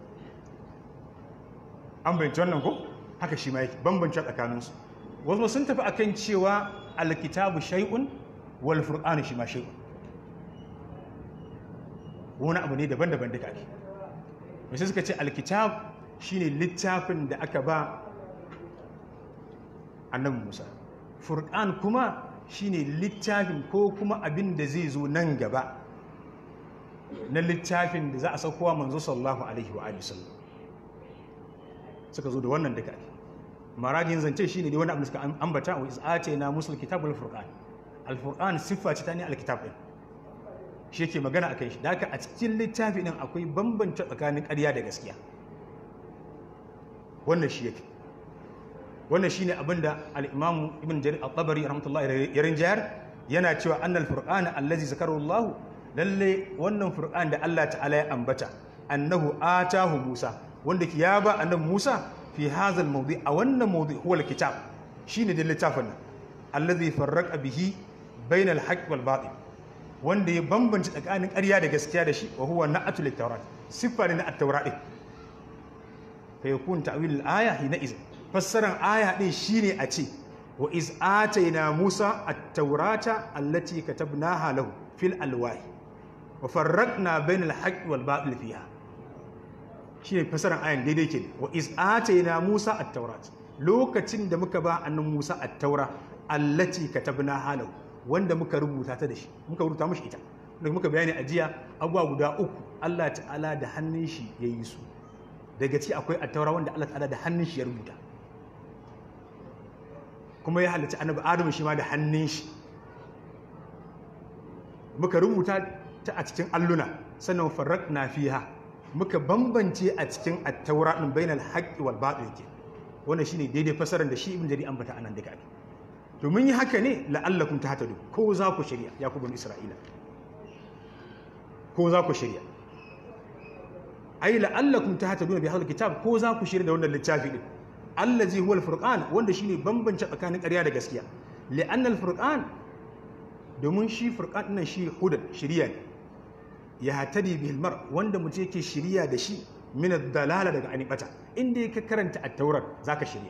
an bayyana wannan ko haka shi ma yake bambance tsakaninsu wasu sun tafi akan cewa alkitabu shay'un wal furqanu shi ma shay'un wani abu ne daban-daban duka ake mai suka ce alkitab shine littafin da aka ba annabi Musa furqan kuma shine littafin ko kuma abin da zai zo nan gaba na littafin da za a saukowa manzo sallallahu alaihi wa alihi wasallam suka zo da wannan duka ake maragin zance shine dai wani abu da suka ambata wa iz'atayna musul kitabul furqan al furqan siffa ce ta ne alkitab din shi yake magana akan shi da haka a cikin littafi din akwai bambanta tsakanin ƙarya da gaskiya wannan shi yake wannan shine abinda al-Imam Ibn Jarir al-Tabari rahmatullahi ya rinjayar yana cewa annal furqana allazi zakarahu Allah lalle wannan furqan da Allah ta'ala ya ambata annahu atahu Musa wanda ki ya ba annabi Musa fi hadha al-mawdi' a wannan mawdi' huwa al-kitab shine da littafin nan allazi farraqa bihi bayna al-haqq wal batil wanda ya bambance tsakanin ƙarya da gaskiya da shi wa huwa na'atu lit-taurat siffa ne na at-taurat din fa yakun ta'wil al-aya hina iz fassaran aya din shine a ce wa iz atayna Musa at-taurata allati katabnaha lahu fil alwahi wa farraqna bayna al-haqq wal batil fiha shine fassaran ayan daidai ke wa iz atayna Musa at-taurat lokacin da muka ba annabi Musa at-taura allati katabnaha lahu wanda muka rubuta ta da shi muka rubuta mashi ita da muka bayani a jiya abuwa guda uku Allah ta'ala da hannun shi ya yi su daga ci akwai attaura wanda Allah ta'ala da hannun shi ya rubuta kuma ya halitta annabi Adamu shi ma da hannun shi muka rubuta ta a cikin alluna sannan farraqna fiha muka bambance a cikin attaura din bainal haqqi wal batil ke wannan shine daidai fasaran da shi ibn Jarir ambata anan daga to mun yi haka ne la'allakum tahtadu ko za ku shirya ya ku bani Isra'ila ko za ku shirya ai la'allakum tahtaduna bi hadha kitab ko za ku shirya da wannan littafi din allazi huwa al-furqan wanda shine bambance tsakanin ƙarya da gaskiya li'anna al-furqan domin shi furqan nan shi hudan shiriya ne ya hatadi bil mar wanda mutum yake shiriya da shi min ad-dalala daga anibata inda yake karanta at-taurat zaka shirya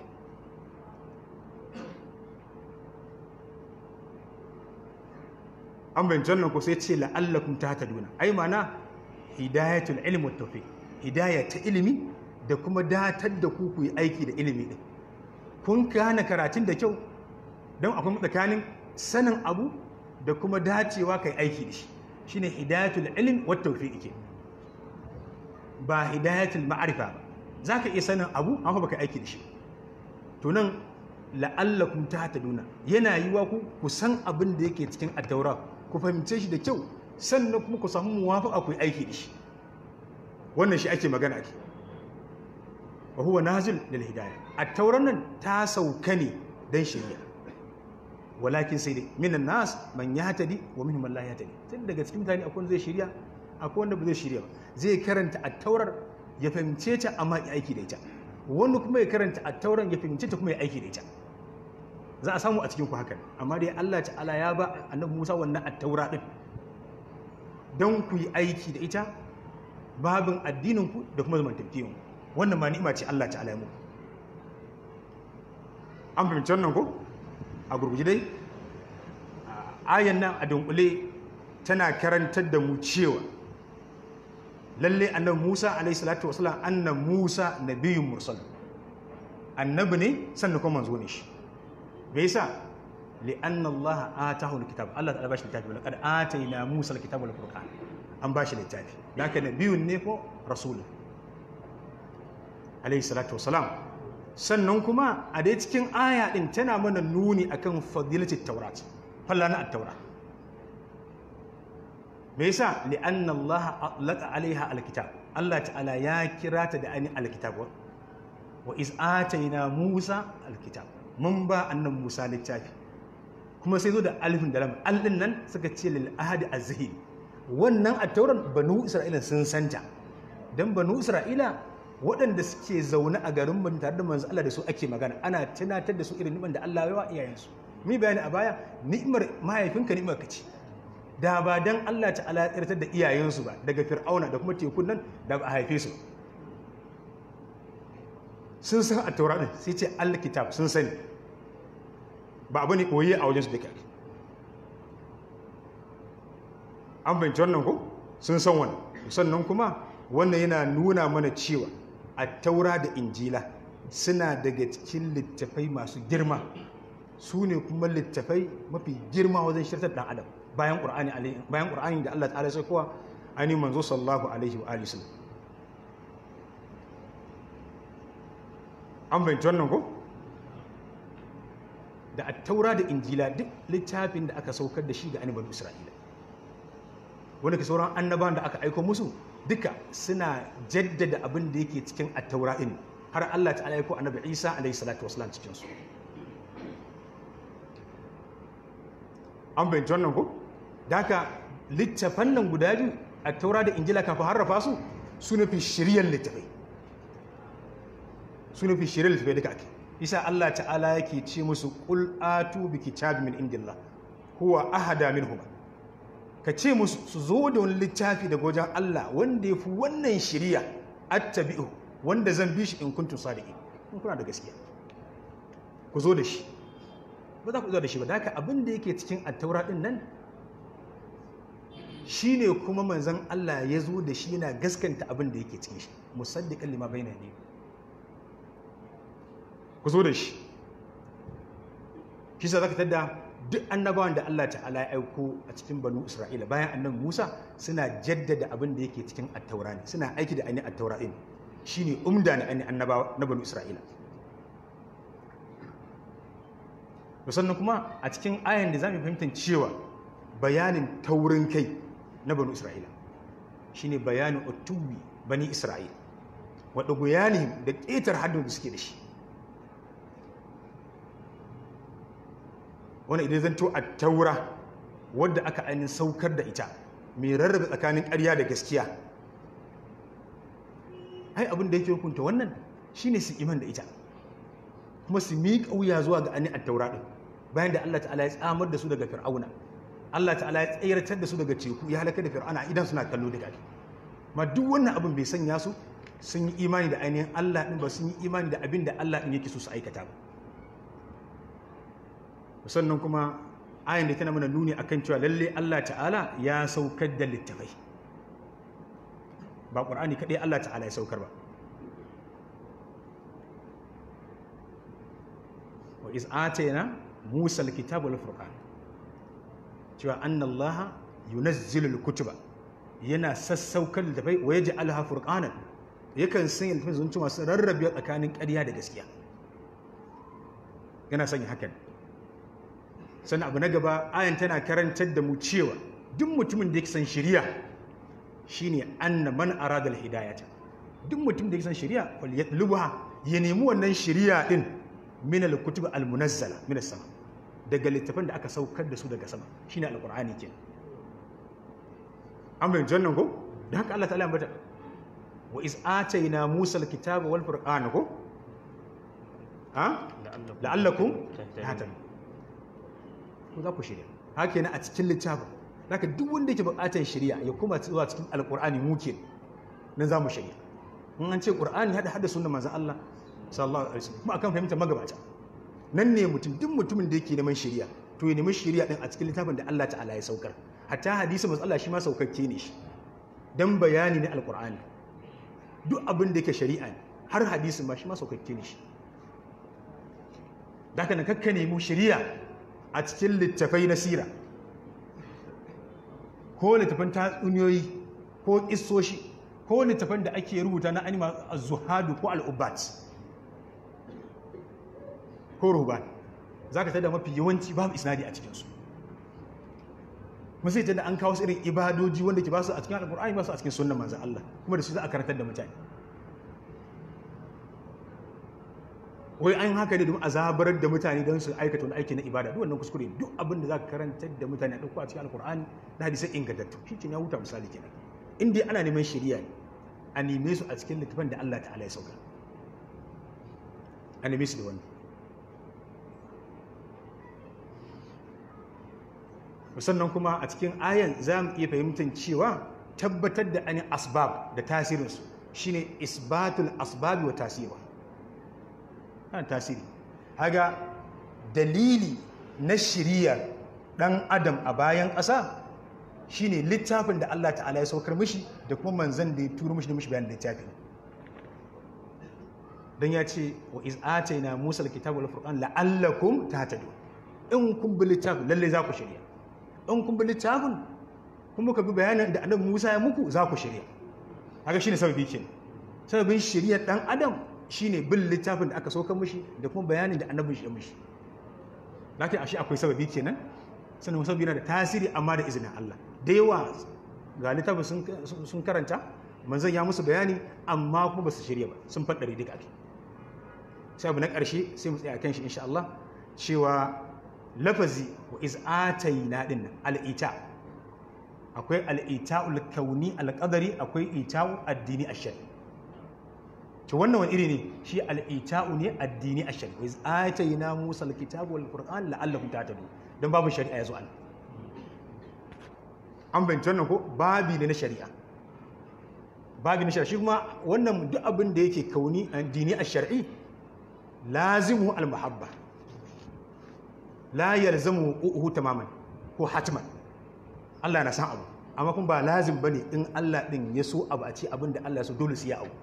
an bayyana nan ko sai ce la'allakum tahtaduna ai mana hidayatul ilmi wat tawfiq hidaya ta ilimi da kuma datar da ku ku yi aiki da ilimi din kun gane karatun da kyau don akwai tsakanin sanin abu da kuma dacewa kai aiki da shi shine hidayatul ilmi wat tawfiq ke ba hidayatul ma'rifa ba zaka iya sanin abu amma baka aiki da shi to nan la'allakum tahtaduna yana yiwa ku ku san abin da yake cikin at-taura ku fahimce shi da kyau sannan kuma ku samu muwafaqa ku aiki da shi wannan shi ake magana ake wa huwa nazil lil hidayah at-tauran nan ta sauka ne dan shari'a walakin sai dai minan nas man yahtadi wa minhum man la yahtadi tun daga cikin mutane akwai wanda zai shari'a akwai wanda ba zai shari'a ba zai karanta at-taurar ya fahimce ta amma ya aiki da ita wanda kuma ya karanta at-tauran ya fahimce ta kuma ya aiki da ita za a samu a cikin ku hakan amma dai Allah ta'ala ya ba annabi Musa wannan at-taura din dan ku yi aiki da ita babin addinin ku da kuma zamantakewan wannan ma ni'ima ce Allah ta'ala ya muku an fahimci wannan ko a gurguje dai ayan nan a dunkule tana karantar da mu cewa lalle annabi Musa alayhi salatu wasalam annabi Musa nabiyyun mursal annabi ne sannan kuma manzo ne shi me yasa li'anna Allah atahu alkitab Allah ta bashi littafi laqad atayna Musa alkitab wal furqan an bashi littafi haka nabiyyun ne ko rasul alayhi salatu wasalam sannan kuma a dai cikin aya din tana mana nuni akan fadilatit taurat fallana at-taura me yasa li'anna Allah atlaqa alaiha alkitab Allah ta'ala ya kira ta da ani alkitab wa iz atayna Musa alkitab mun ba annan Musa littafi kuma sai zo da alifin da lam al din nan suka ce lil ahad az-zahid wannan at-tauran banu Isra'ila sun santa dan banu Isra'ila waɗanda suke zaune a garin ban tare da manzo Allah da su ake magana ana tunatar da su irin ni'imar da Allah ya wa iyayensu mi bayani a baya ni'imar mahaifinka ni'imar ka ce da ba dan Allah ta'ala ya tsirtar da iyayensu ba daga fir'auna da kuma tekun nan da ba a haife su sun san a taura din sai ce alkitab sun sani ba abu ne koyi a wajen su duka an fahimci wannan ko sun san wannan sannan kuma wannan yana nuna mana cewa a taura da injila suna daga cikin littafai masu girma su ne kuma littafai mafi girma wajen shirtar dan adam bayan qur'ani bayan qur'ani da Allah ta'ala sai kowa ani manzo sallallahu alaihi wa alihi wasallam an bayyana wannan ko da at-taura da injila duk littafin da aka saukar da shi ga annabawan Isra'ila wanda ke sauran annabawan da aka aika musu duka suna jaddada abin da yake cikin at-taura din har Allah ta'ala ya ko annabi Isa alaihi salatu wasallam cikin su an bayyana wannan ko da haka littafan nan guda biyu at-taura da injila kafin harrafa su su ne fi shiriyar littafai su ne fi shiriyar littafai duka ake isa Allah ta'ala yake ce musu qul atu bi kitabin min indillah huwa ahada minhum ka ce musu su zo da wani littafi daga wajen Allah wanda yafi wannan shiriya attabi'u wanda zan bi shi in kuntum sadiqin in kuna da gaskiya ku zo da shi ba za ku zo da shi ba da haka abin da yake cikin at-taura din nan shine kuma manzon Allah ya zo da shi yana gaskanta abin da yake cikin shi musaddiqan lima bayna yadayhi ku zo da shi kisa zaka tada duk annabawan da Allah ta'ala ya aiko a cikin banu Isra'ila bayan annabi Musa suna jaddada abin da yake cikin at-taura ne suna aiki da ainihin at-taura din shine umda na ainihin annabawa na banu Isra'ila sannan kuma a cikin ayan da zamu fahimtar cewa bayanin taurin kai na banu Isra'ila shine bayanin utubi bani Isra'ila wa duguyanihim da ƙetar haddin da suke da shi wani idan zanto a taura wadda aka ainihin saukar da ita mai rarrabe tsakanin ƙarya da gaskiya ai abin da yake hukunta wannan shine su iman da ita kuma su miƙa wuya zuwa ga ainihin taura ɗin bayan da Allah ta'ala ya tsamar da su daga fir'auna Allah ta'ala ya tsayartar da su daga teku ya halaka da fir'auna idan suna kallo da gari ma duk wannan abin bai sanya su sun yi imani da ainihin Allah ɗin ba sun yi imani da abin da Allah ɗin yake so su aikata ba sannan kuma ayin da tana mana nuni akan cewa lalle Allah ta'ala ya saukar da littafai ba ƙur'ani kaɗai Allah ta'ala ya saukar ba wa iz atayna Musa al-kitaba wal furqan cewa annallaha yunazzilu al-kutuba yana sassaukar littafai wa yaj'alha furqanan yakan sanya littafai zunci masu rarrabe tsakanin ƙarya da gaskiya yana sanya hakan sannan abu na gaba ayan tana karantar da mu cewa duk mutumin da yake san shari'a shine anna man arada al-hidayata duk mutumin da yake san shari'a fal yatlubha ya nemi wannan shari'a din min al-kutub al-munazzala min as-sama daga littafin da aka saukar da su daga sama shine al-qur'ani kenan amma jannan ko da haka Allah ta'ala ya bata wa iz atayna Musa al-kitaba wal furqana ko ha la'allakum tahtadun ko za ku shirya haka yana a cikin littafin haka duk wanda yake bukatar shirya ya kuma zuwa cikin alkur'ani muke nan za mu shirya in an ce qur'ani hada hada sunnar manzon Allah sallallahu alaihi wasallam kuma akan fahimtar magabata nan ne mutum duk mutumin da yake neman shirya to ya nemi shirya din a cikin littafin da Allah ta'ala ya saukar hatta hadisi manzon Allah shi ma saukakke ne shi dan bayani ne alkur'ani duk abin da yake shari'a ne har hadisin ma shi ma saukakke ne shi da kana kakka nemi shirya a cikin littafai na sira ko littafan tatsuniyoyi ko kissoshi ko littafan da ake rubuta na anima az-zuhadu ko al-ubat ko ruban zaka tada mafi yawanci babu isnadi a cikin su kuma sai tada an kawo su irin ibadoji wanda ke ba su a cikin al-qur'ani ba su a cikin sunnar manzon Allah kuma da su za a karantar da mutane wai an haka ne domin a zabarar da mutane don su aikata wani aiki na ibada duk wannan kuskure duk abin da za ka karantar da mutane a ɗauko a cikin alkur'ani da hadisai ingantattu shi ce ya huta misali kenan in dai ana neman shari'a ne a neme su a cikin littafin da Allah ta'ala ya sauka a neme su da wannan sannan kuma a cikin ayan za mu iya fahimtar cewa tabbatar da ani asbab da tasirinsu shine isbatul asbabi wa tasiri kan tasiri haga dalili na shiriya dan adam a bayan ƙasa shine littafin da Allah ta'ala ya saukar mishi da kuma manzon da ya turo mishi da mishi bayan littafin dan ya ce wa iz atayna musa alkitaba wal furqan la'allakum tahtadun in kun bi littafin lalle za ku shirya in kun bi littafin kuma ka bi bayanan da annabi Musa ya muku za ku shirya haka shine sababi kenan sababin shiriyar dan adam shine bin littafin da aka saukar mishi da kuma bayanin da annabi shi ya mishi lakin ashe akwai sababi kenan sannan sababi yana da tasiri amma da izinin Allah da yawa ga littafin sun karanta manzon ya musu bayani amma kuma ba su shirya ba sun faɗare duka ake sai abu na ƙarshe sai mu tsaya kan shi insha Allah cewa lafazi wa iz atayna din al-ita akwai al-ita'ul kauni al-qadari akwai ita'u addini ash-shari to wannan wani iri ne shi al-ita'u ne addini ash-shari wa iz atayna musa al-kitaba wal qur'an la'allakum tahtadun dan babu shari'a yazo an an bayyana wannan ko babi ne na shari'a babi na shari'a shi kuma wannan duk abin da yake kauni addini ash-shar'i lazimu al-muhabba la yalzamu uhu tamaman ko hatman Allah na san abu amma kuma ba lazim bane in Allah din ya so abu a ce abin da Allah ya so dole sai ya abu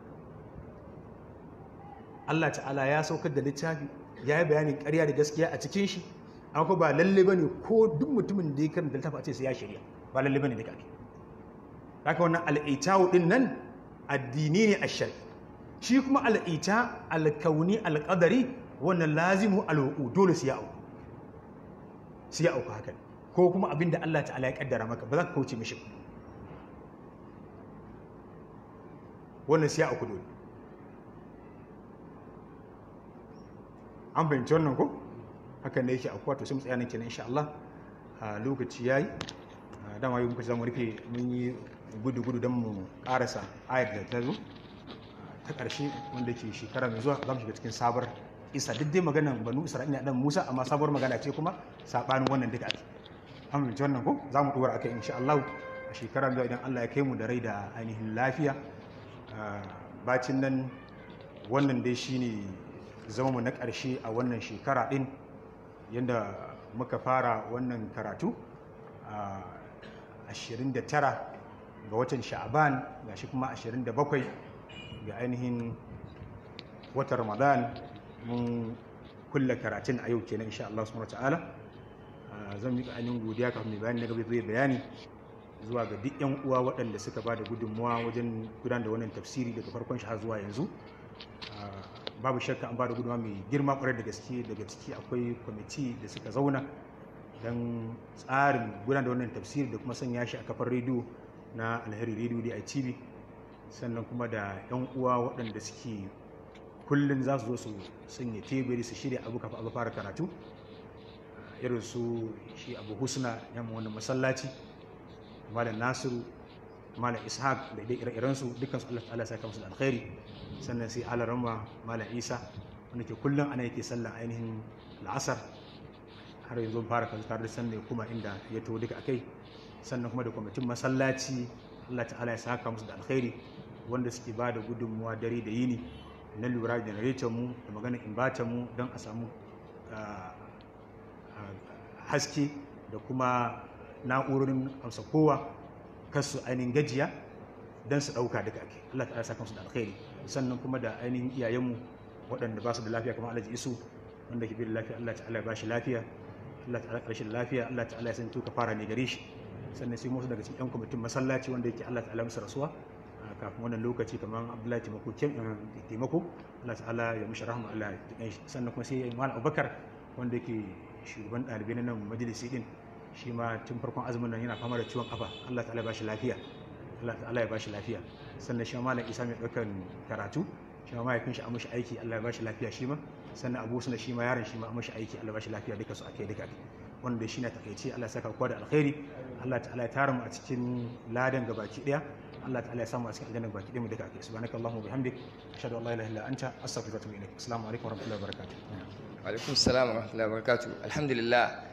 Allah ta'ala ya saukar da littafi ya yi bayanin ƙarya da gaskiya a cikin shi amma kuma ba lalle bane ko duk mutumin da ya karanta littafi a ce sai ya shirya ba lalle bane da kake haka wannan al-ita'u din nan addini ne ash-shari shi kuma al-ita al-kauni al-qadari wannan lazimu al-wuqu dole sai ya abu sai ya auku haka ko kuma abin da Allah ta'ala ya kaddara maka ba za ka kauce mishi wannan sai ya auku dole an bayyance wannan ko hakan ne yake aukuwa to sai mu tsaya nan kenan insha Allah a lokaci yayi dama yau muka zamu rufe mun yi gudu gudu don mu karasa ayar da ta zo ta ƙarshe wanda ke shekara mai zuwa za mu shiga cikin sabar isa duk dai maganan banu isra'ila dan musa amma sabuwar magana ce kuma sabanin wannan duka ake an fahimci wannan ko za mu dora akai insha Allah a shekara zuwa idan Allah ya kai mu da rai da ainihin lafiya bacin nan wannan dai shine zama mu na ƙarshe a wannan shekara din yanda muka fara wannan karatu a ashirin da tara ga watan sha'aban gashi kuma ashirin da bakwai ga ainihin watan ramadan mun kulle karatun a yau kenan insha Allah subhanahu wataala zan yi ainihin godiya kafin mai bayani na gaba zai bayani zuwa ga duk yan uwa waɗanda suka ba da gudunmuwa wajen gudanar da wannan tafsiri daga farkon shi har zuwa yanzu babu shakka an ba da gudunmuwa mai girma ƙwarar da gaske daga ciki akwai kwamiti da suka zauna don tsarin gudanar da wannan tafsiri da kuma sanya shi a kafar rediyo na alheri rediyo da I T V sannan kuma da yan uwa waɗanda suke kullum za su zo su sanya teburi su shirya abu kafa abu fara karatu irin su shi abu husna yamma wannan masallaci malam nasiru malam ishaq da dai ire-iren su dukkan su Allah ta'ala ya saka musu da alkhairi sannan sai alarama malam isa wanda ke kullum ana yake sallan ainihin la'asar har yanzu fara karatu tare da sannan kuma inda ya to duka akai sannan kuma da kwamitin masallaci Allah ta'ala ya saka musu da alkhairi wanda suke ba da gudunmuwa dare da yini na lura da generator mu da maganin inverter mu don a samu haske da kuma na'urorin amsa kowa kasu ainihin gajiya don su ɗauka duka ake Allah ta'ala saka musu da alkhairi sannan kuma da ainihin iyayenmu waɗanda ba su da lafiya kamar Alhaji Isu wanda ke bi da lafiya Allah ta'ala ya ba shi lafiya Allah ta'ala ƙarshe da lafiya Allah ta'ala ya san tuka fara ne gare shi sannan sai musu daga cikin yan kwamitin masallaci wanda yake Allah ta'ala musu rasuwa kafin wannan lokaci kamar Abdullahi taimako taimako Allah ta'ala ya mishi rahama Allah ya tukan shi sannan kuma sai Malam Abubakar wanda yake shugaban ɗalibai na nan majalisi din shi ma tun farkon azumin nan yana fama da ciwon kafa Allah ta'ala ya bashi lafiya Allah ta'ala ya bashi lafiya sannan shi Malam Isa mai ɗaukan karatu shi ma mahaifin shi a mishi aiki Allah ya bashi lafiya shi ma sannan Abu Suna shi ma yaron shi ma a mishi aiki Allah ya bashi lafiya duka su ake duka wanda shi na takaice Allah ya saka kowa da alkhairi Allah ta'ala ya tara mu a cikin ladan gabaki daya Allah ta'ala ya samu a cikin aljanna baki daya mu duka ake subhanakallahumma bihamdik ashhadu an la ilaha illa anta astaghfiruka wa atubu ilaik assalamu alaikum wa rahmatullahi wa barakatuh wa alaikum assalam wa rahmatullahi wa barakatuh alhamdulillah